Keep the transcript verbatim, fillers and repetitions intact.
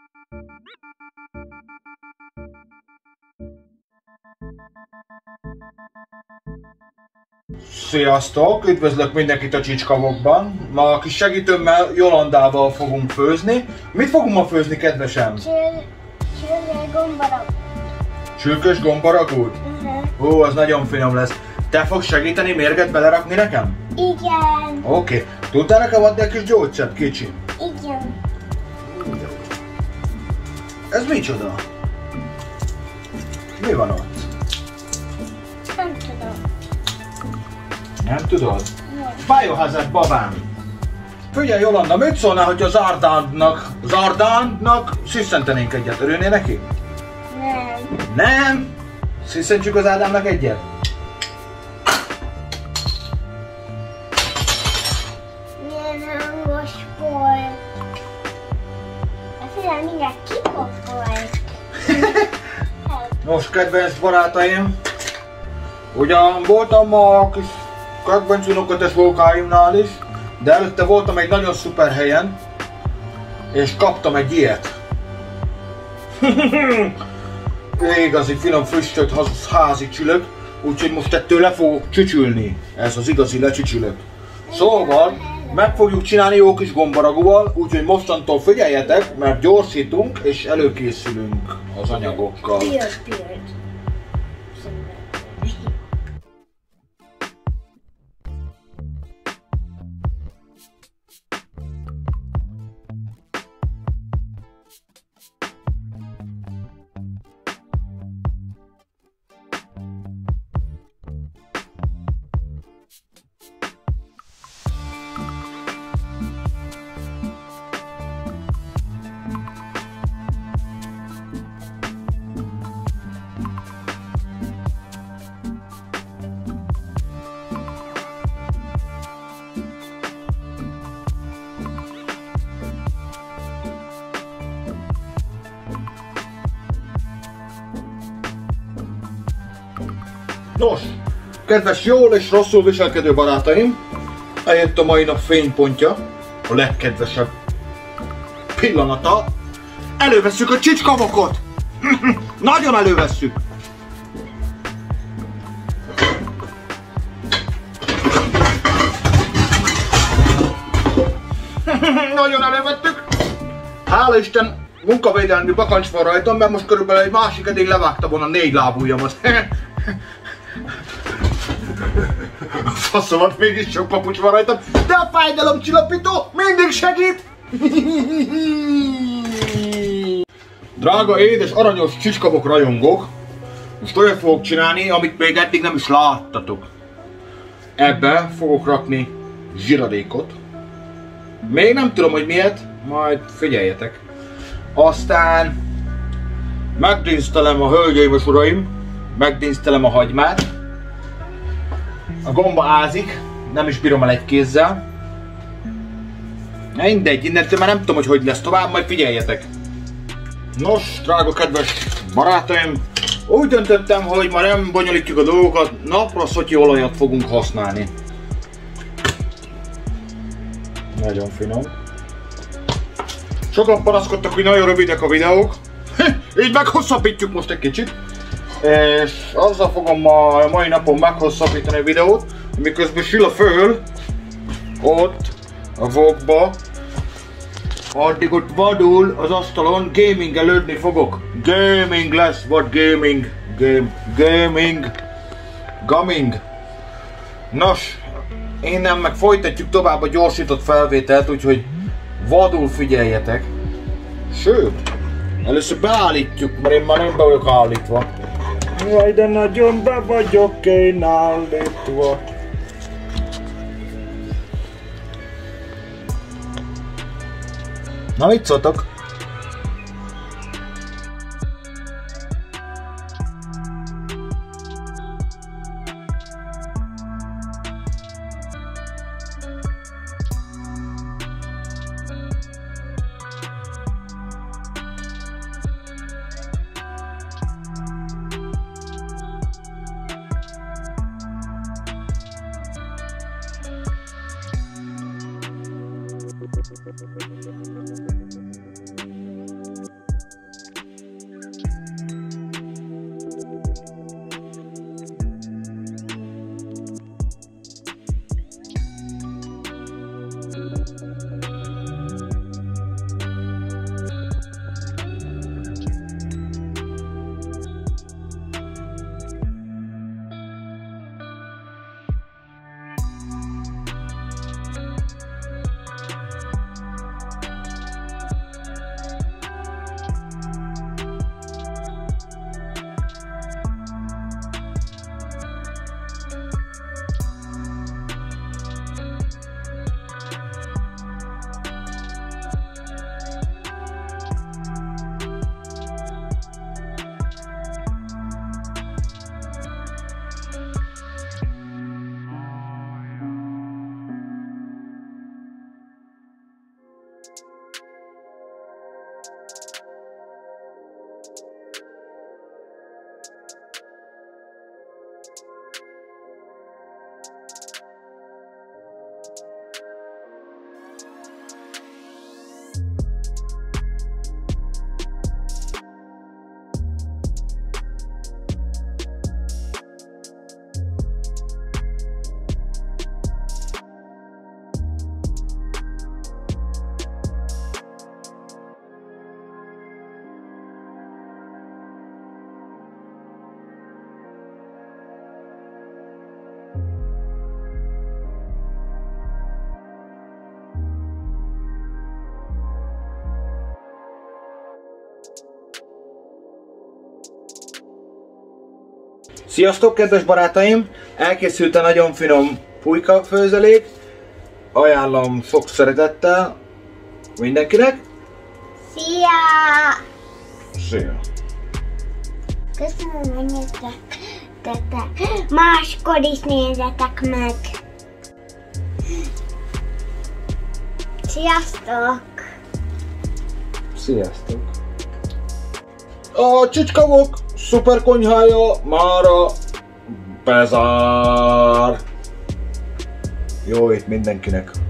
Sziasztok! Üdvözlök mindenkit a Csicskavokban. Ma a kis segítőmmel, Jolandával fogunk főzni. Mit fogunk ma főzni, kedvesem? Csürgős gombaragút. Csürgős gombaragút? Uh-huh. Ó, az nagyon finom lesz. Te fogsz segíteni mérget belerakni nekem? Igen. Oké. Okay. Tudtál nekem adni egy kis gyógyszert, kicsi? Igen. Ez micsoda? Mi van ott? Nem tudom. Nem tudod? Nem. Biohazard babám! Figyelj, Jolanda, mit szólnál, hogy az Ardánnak, az Ardánnak sziszentenénk egyet? Örülnél neki? Nem. Nem? Sziszentsük az Ádámnak egyet? Milyen hangos volt. Azt mindjárt kipofolt. Nos, kedvenc barátaim, ugyan voltam a kis kedvenc unokates volkáimnál is, de előtte voltam egy nagyon szuper helyen, és kaptam egy ilyet. Igazi finom frissölt házi csülök, úgyhogy most ettől le fogok csücsülni. Ez az igazi lecsücsülök. Szóval meg fogjuk csinálni jó kis gombaragúval, úgyhogy mostantól figyeljetek, mert gyorsítunk és előkészülünk az anyagokkal. Pirt, pirt. Nos, kedves jól és rosszul viselkedő barátaim, eljött a mai nap fénypontja, a legkedvesebb pillanata. Elővesszük a csicskavokot! Nagyon elővesszük! Nagyon elővettük! Hála Isten, munkavédelmi bakancs van rajtam, mert most körülbelül egy másik eddig levágta volna négy lábujjamat. Faszomat, mégis sok papucs van rajtam, de a fájdalomcsillapító mindig segít! Drága, édes, aranyos csicskavok rajongók, most olyat fogok csinálni, amit még eddig nem is láttatok. Ebbe fogok rakni zsiradékot. Még nem tudom, hogy miért, majd figyeljetek. Aztán megdísztelem a hölgyeim és uraim, megdísztelem a hagymát. A gomba ázik, nem is bírom el egy kézzel. Mindegy, innentől már nem tudom, hogy hogy lesz tovább, majd figyeljetek. Nos, drága kedves barátaim, úgy döntöttem, hogy ma nem bonyolítjuk a dolgokat, napra szotyi olajat fogunk használni. Nagyon finom. Sokan panaszkodtak, hogy nagyon rövidek a videók. Így meghosszabbítjuk most egy kicsit. És azzal fogom a mai napon meghosszabbítani a videót, miközben sül a föl, ott a vokba, addig ott vadul az asztalon gamingelődni fogok. Gaming lesz, vagy gaming, game, gaming, gaming. Nos, innen meg folytatjuk tovább a gyorsított felvételt, úgyhogy vadul figyeljetek. Sőt, először beállítjuk, mert én már nem be vagyok állítva. Jaj, de nagyon be vagyok én állítva. Na, mit szóltok? Sziasztok, kedves barátaim! Elkészült a nagyon finom pulyka főzelék. Ajánlom sok szeretettel mindenkinek. Szia! Szia! Köszönöm, hogy néztetek. Máskor is nézzetek meg. Sziasztok! Sziasztok! A Csicskavok szuper konyhája mára bezár. Jó ét mindenkinek!